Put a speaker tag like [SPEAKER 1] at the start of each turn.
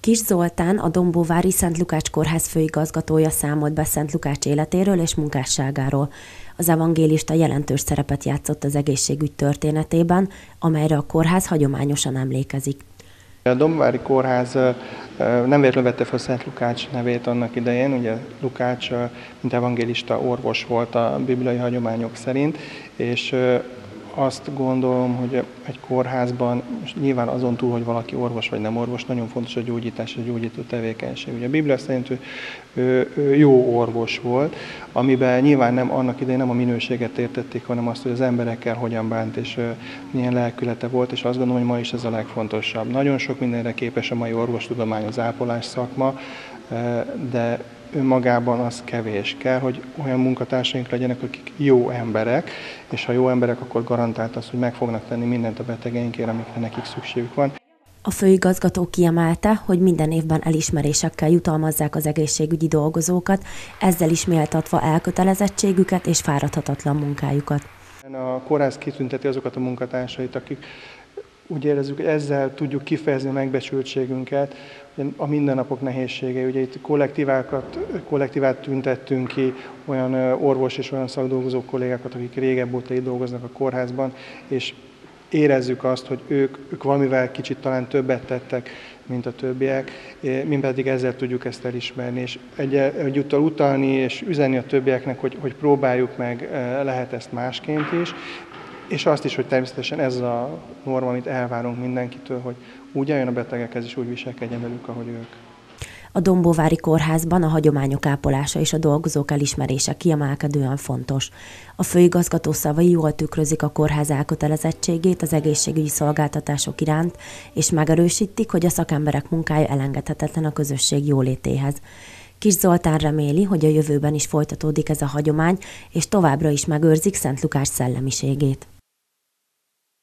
[SPEAKER 1] Kiss Zoltán, a Dombóvári Szent Lukács Kórház főigazgatója számolt be Szent Lukács életéről és munkásságáról. Az evangélista jelentős szerepet játszott az egészségügy történetében, amelyre a kórház hagyományosan emlékezik.
[SPEAKER 2] A Dombóvári Kórház nem véletlenül vette fel Szent Lukács nevét annak idején, ugye Lukács, mint evangélista orvos volt a bibliai hagyományok szerint, és azt gondolom, hogy egy kórházban, nyilván azon túl, hogy valaki orvos vagy nem orvos, nagyon fontos a gyógyítás, a gyógyító tevékenység. Ugye a Biblia szerint ő jó orvos volt, amiben nyilván nem annak idején nem a minőséget értették, hanem azt, hogy az emberekkel hogyan bánt, és milyen lelkülete volt, és azt gondolom, hogy ma is ez a legfontosabb. Nagyon sok mindenre képes a mai orvostudomány, az ápolás szakma, de önmagában az kevés. Kell, hogy olyan munkatársaink legyenek, akik jó emberek, és ha jó emberek, akkor garantált az, hogy meg fognak tenni mindent a betegeinkért, amikre nekik szükségük van.
[SPEAKER 1] A főigazgató kiemelte, hogy minden évben elismerésekkel jutalmazzák az egészségügyi dolgozókat, ezzel is méltatva elkötelezettségüket és fáradhatatlan munkájukat.
[SPEAKER 2] A kórház kitünteti azokat a munkatársait, akik úgy érezzük, hogy ezzel tudjuk kifejezni a megbecsültségünket, a mindennapok nehézségei. Ugye itt kollektívát tüntettünk ki, olyan orvos és olyan szakdolgozó kollégákat, akik régebb óta itt dolgoznak a kórházban, és érezzük azt, hogy ők valamivel kicsit talán többet tettek, mint a többiek, mi pedig ezzel tudjuk ezt elismerni, és egyúttal utalni és üzenni a többieknek, hogy próbáljuk meg, lehet ezt másként is, és azt is, hogy természetesen ez a norma, amit elvárunk mindenkitől, hogy úgy álljon a betegekhez, és úgy viselkedjen velük, ahogy ők.
[SPEAKER 1] A Dombóvári Kórházban a hagyományok ápolása és a dolgozók elismerése kiemelkedően fontos. A főigazgató szavai jól tükrözik a kórház elkötelezettségét az egészségügyi szolgáltatások iránt, és megerősítik, hogy a szakemberek munkája elengedhetetlen a közösség jólétéhez. Kiss Zoltán reméli, hogy a jövőben is folytatódik ez a hagyomány, és továbbra is megőrzik Szent Lukács szellemiségét.